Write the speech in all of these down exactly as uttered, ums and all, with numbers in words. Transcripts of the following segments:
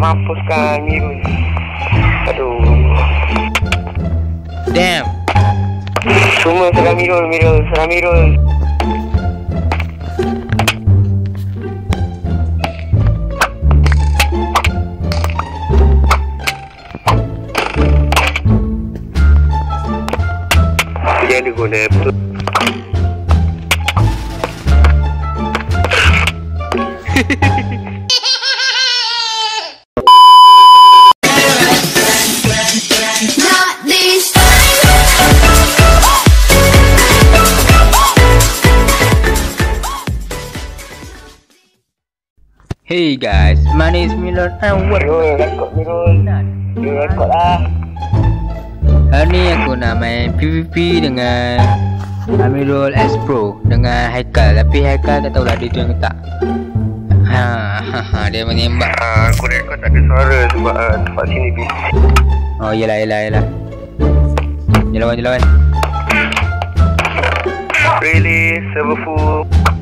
mampus kan Mirul. Aduh. Damn. Semua serang Mirul, Mirul, serang Mirul. Dia ada guna apa? Hey guys, my name is Milon and what? Mirul, rekod Mirul. Mirul rekod lah. Hari ni aku nak main PvP dengan Amirul S Pro dengan Haikal. Tapi Haikal tak tahulah dia tu yang tak. Ha, ha, ha dia menembak. Ah, aku rekod tak ada suara sebab uh, tempat sini busy. Oh yelah yelah yelah. Dia lawan dia lawan. Really, server full.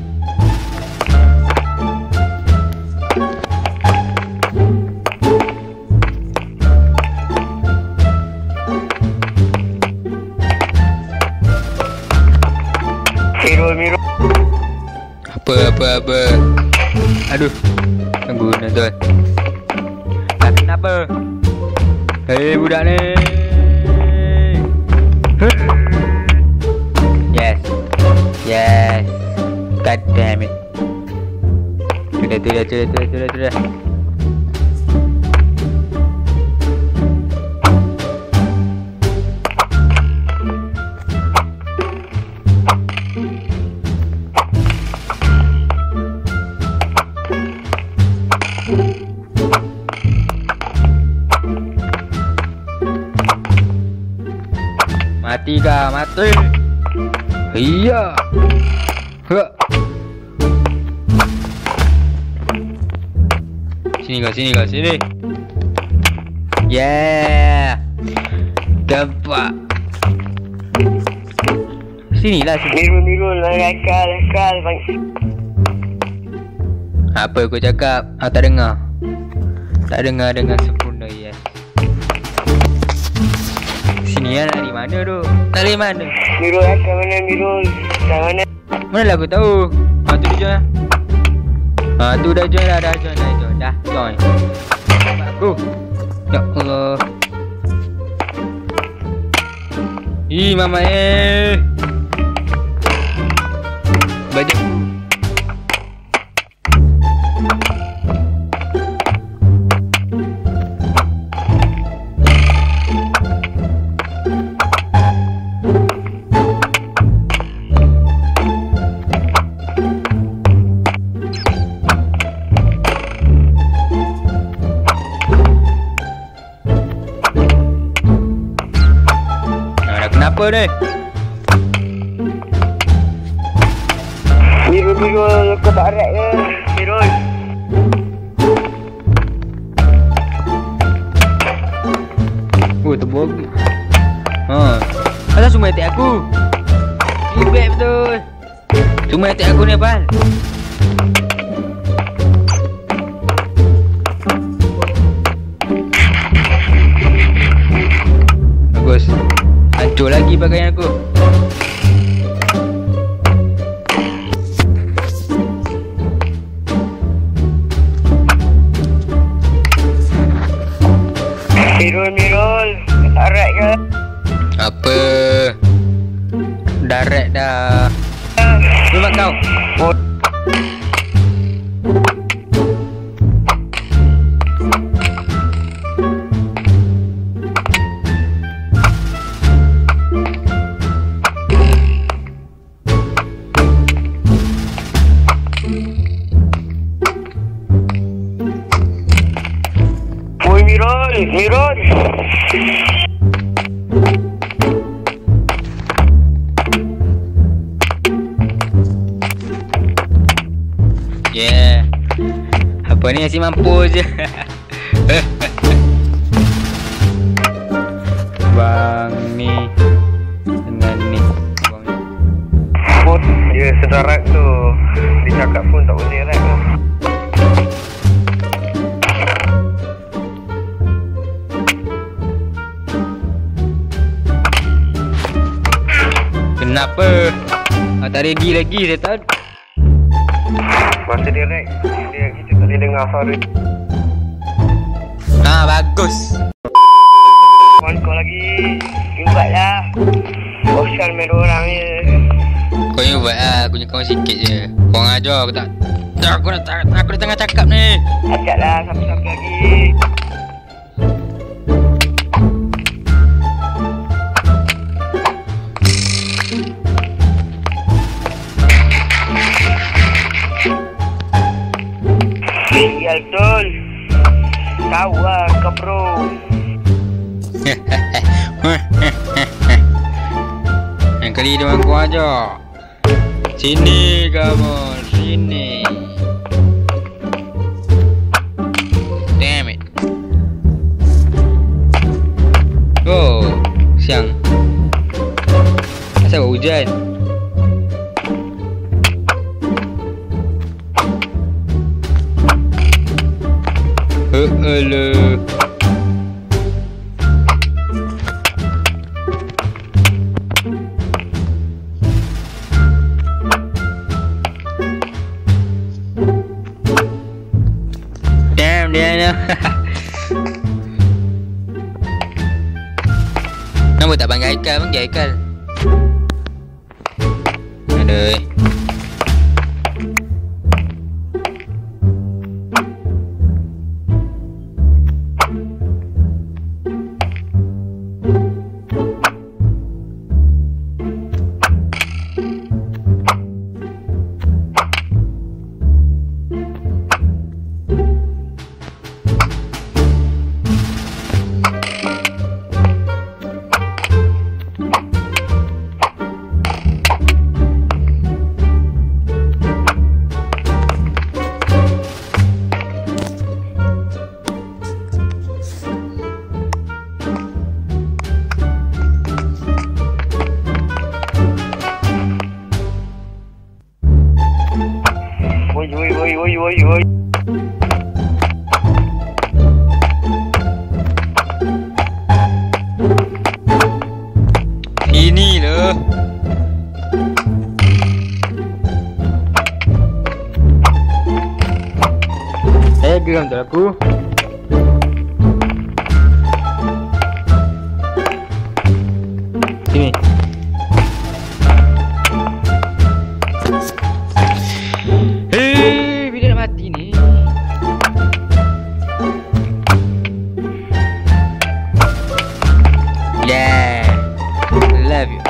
Mirul, Mirul. Apa apa apa. Aduh. Tunggu nonton. Tak kenapa? Hei budak ni. Yes. Yes. God damn it. Sudah sudah sudah sudah sudah sudah. Mati kah? Mati. Iya. Hah. Sini kah? Sini kah? Sini. Yeah. Dapat. Sinilah sini. Mirul, Mirul, Haikal, Haikal. Apa kau cakap? Ah, tak dengar. Tak dengar dengan sempurna, yes. Sini lah, dari mana tu? Dari mana? Mirul, Haikal mana Mirul? Kat mana? Mana lah aku tahu. Ha tu dia join lah. Ha tu dah join dah, dah join, dah join, dah join. Nampak aku. Ya Allah. Ih mama eh. Baju. Kenapa ni? Mirul, Mirul, kau tak rek ke? Mirul. Oh, terbog. Ha. Asal semua attack aku? Ribet betul. Semua attack aku ni apaan? Bagus. Hancur lagi pakaian aku. Mirul, Mirul, tak rek ke? Apa? Direct dah. Memang kau. Oh. Mirul, Mirul. Yeah. Apa ni asyik mampu je. Bang ni dengan ni. Bang ni. Oh, dia sedarat tu. Dia cakap pun tak boleh rek tu. apa? Ah, tak ready lagi setan. Masa dia rek, dia gitu tadi dengar Farid. Ah, bagus. Kawan kau lagi, buatlah. Bosan main orang ni. Kau ni buat lah, aku ni kawan sikit je. Kau ajar aku tak. Tak, aku nak tak, aku dah tengah cakap ni. Ajaklah siapa-siapa lagi. Sial betul. Tahu lah kau bro. Yang kali dia aku ajar. Sini kamu, sini. Damn it. Oh, siang. Asal hujan. Oh, alah. Damn, Diana. Kenapa tak panggil Haikal? Panggil Haikal. Aduh. Woi woi woi woi woi woi. Ini loh. Eh, geram tak aku? Sini. Hei, bila nak mati ni? Yeah, love you.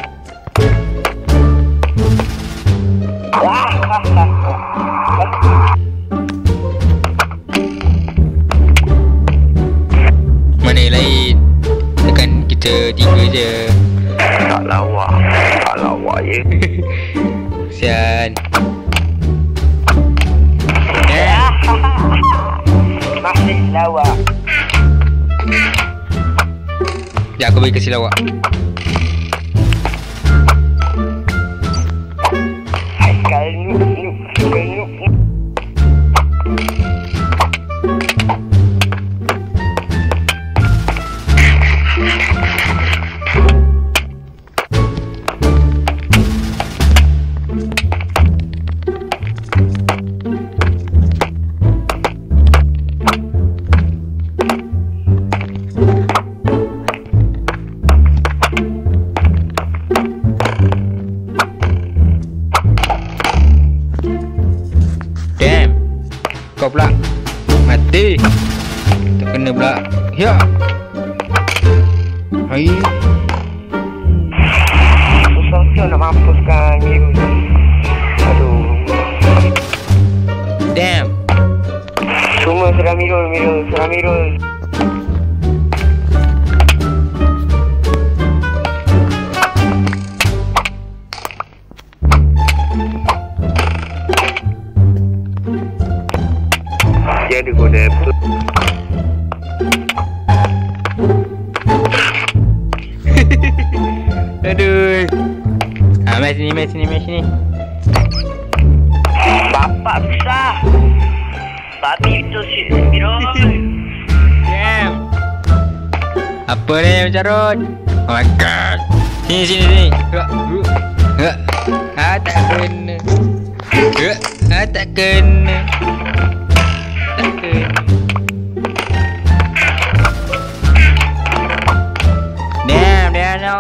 Mana yang lain? Tekan kita tiga je. Tak lawa, tak lawa je. Sian. Masih lawa. Ya, aku bagi kasih lawak. Haikal nuk nuk Haikal nuk nuk. Damn. Kau pula mati. Tak kena pula. Ya. Hai. Susah nak mampuskan Mirul. Aduh. Damn. Semua serang Mirul, Mirul, serang Mirul. Dia ada guna apa? Aduh. Ah, mai sini, mai sini, mai sini. Bapak susah. Babi itu si Mirul. Damn. Apa ni Carut? Oh my god. Sini, sini, sini. Ha, ha. Ah, tak kena. Ah, tak kena. Tak kena. Damn, damn, no.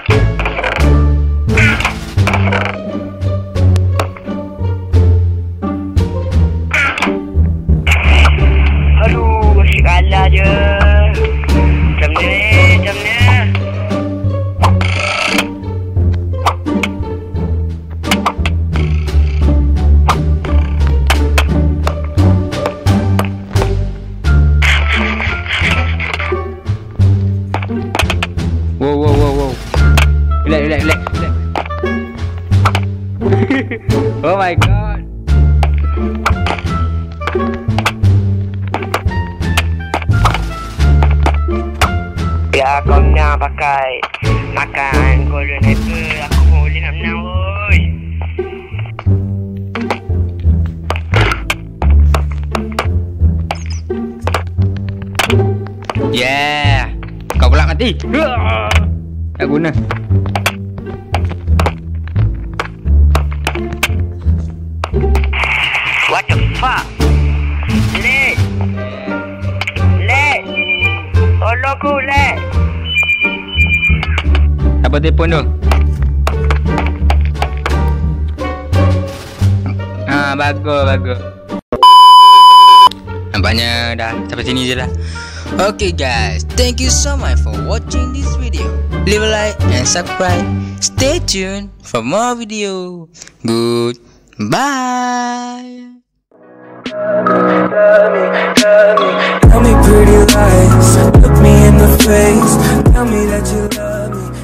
Aduh, asyik kalah je. Macam ni, macam ni. Wow, wow, wow, wow. Relax, relax, relax, relax. Oh my god. Ya, kau nak pakai makan golden apple. Aku pun boleh nak menang, woi. Yeah. Kau pula mati. Tak guna. What the fuck? Leg. Leg. Tolong ku, leg. Apa telefon tu? Ah, bagus, bagus. Nampaknya dah sampai sini je lah. Okay guys, thank you so much for watching this video. Leave a like and subscribe. Stay tuned for more video. Good. Bye. Tell me pretty lies, look me in the face. Tell me that you love me.